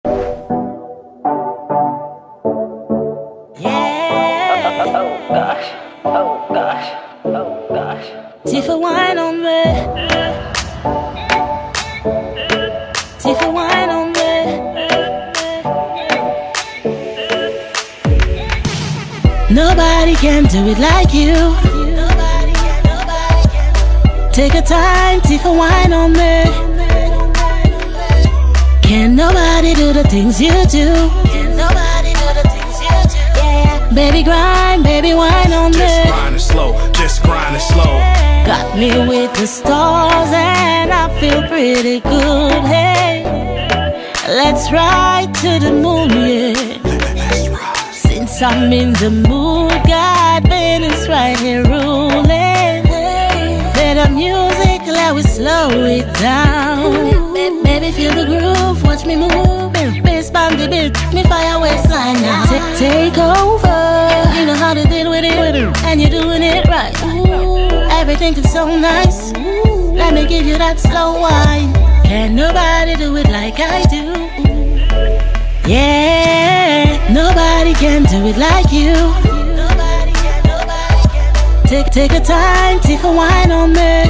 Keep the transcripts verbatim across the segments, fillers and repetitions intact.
Oh gosh, oh gosh, oh gosh. Tifa wine on me. Tifa wine on me. Nobody can do it like you. Nobody can, nobody can. Take a time, Tifa wine on me. Can nobody do the things you do? Can nobody do the things you do? Yeah. Baby grind, baby wine on me. Just grind it slow, just grind it slow. Got me with the stars and I feel pretty good. Hey, let's ride to the moon, yeah. Let's ride. Since I'm in the mood, God man is right here ruling. Better music, let we slow it down. Baby, feel the groove, watch me move. Bass band the beat, me fire waistline now. Ta- Take over, you know how to deal with it, and you're doing it right. Ooh, everything is so nice. Ooh, let me give you that slow wine. Can nobody do it like I do? Yeah, nobody can do it like you. Nobody can, nobody can. Take, take a time, take a wine on me.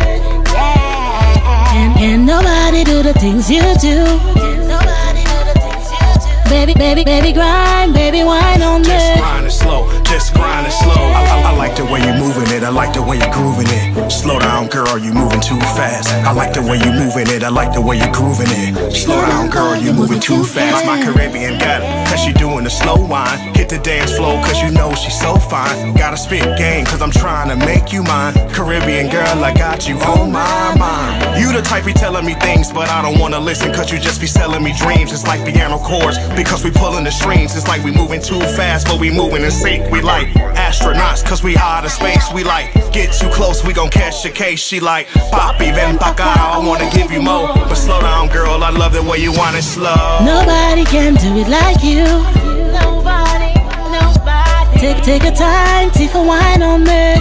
Can, can nobody do the things you do? Can nobody do the things you do? Baby, baby, baby, grind, baby, wine on me. Just grind it slow, just grind it slow. I, I, I like the way you're moving it, I like the way you're grooving it. Slow down, girl, you moving too fast. I like the way you're moving it, I like the way you're grooving it. Slow down, girl, you moving too fast. My Caribbean got it, cause she doing the slow wine. Hit the dance floor, cause you know she's so fine. Gotta spit game, cause I'm trying to make you mine. Caribbean girl, I got you on my mind. You the type be telling me things, but I don't wanna listen, cause you just be selling me dreams. It's like piano chords, because we pulling the strings. It's like we moving too fast, but we moving in sync. We like astronauts, cause we out of space. We like, get too close, we gon' catch a case. She like, papi, ven pa' acá, I wanna give you more. But slow down, girl, I love the way you want it slow. Nobody can do it like you. Nobody, nobody. Take, take a time, Tifa wine on me.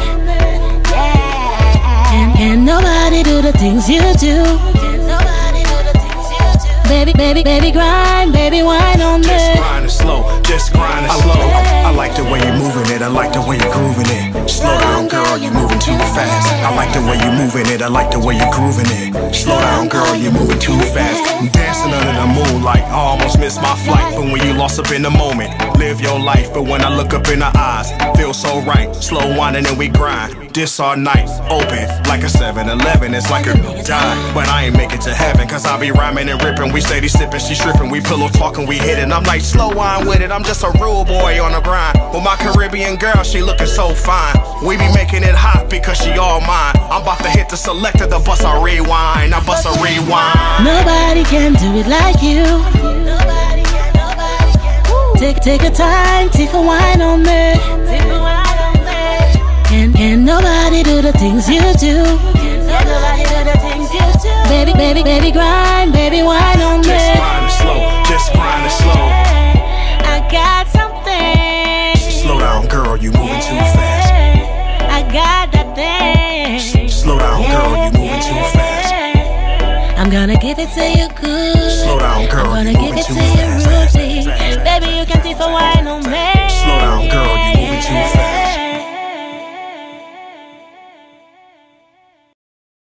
Can, can nobody do the things you do? Can nobody do the things you do? Baby, baby, baby, grind, baby, wine on me. Just grind it slow, just grind it slow. I, I like the way you're moving it, I like the way you're grooving it. Slow down, girl, you're moving too fast. I like the way you're moving it, I like the way you're grooving it. Slow down, girl, you're moving too fast. I'm dancing under the moonlight, I almost missed my flight. But when you lost up in the moment, live your life. But when I look up in her eyes, feel so right. Slow winding and we grind. This all night, open like a seven eleven. It's like a die, but I ain't make it to heaven. Cause I be rhyming and ripping. We steady sipping, she stripping. We pillow talking, we hitting. I'm like slow wine with it. I'm just a rude boy on the grind. With my Caribbean girl, she looking so fine. We be making it hot because she all mine. I'm about to hit the selector, the bus I rewind. I bust a rewind. Nobody can do it like you. Nobody can, nobody can. Take, take a time, Tifa wine on me. Tifa wine on me. Can, can nobody do the things you do? Can nobody do the things you do? Baby, baby, baby, grind, baby, wine on me. Just grind it slow, just grind it slow. I got something. Slow down, girl, you moving too fast. I got that thing. Slow down, girl, you moving too fast. I'm gonna give it to you good. Slow down, girl, I'm gonna you give moving it too to you fast. rudely. Baby, you can see for wine on me. Slow down, girl, you moving too fast.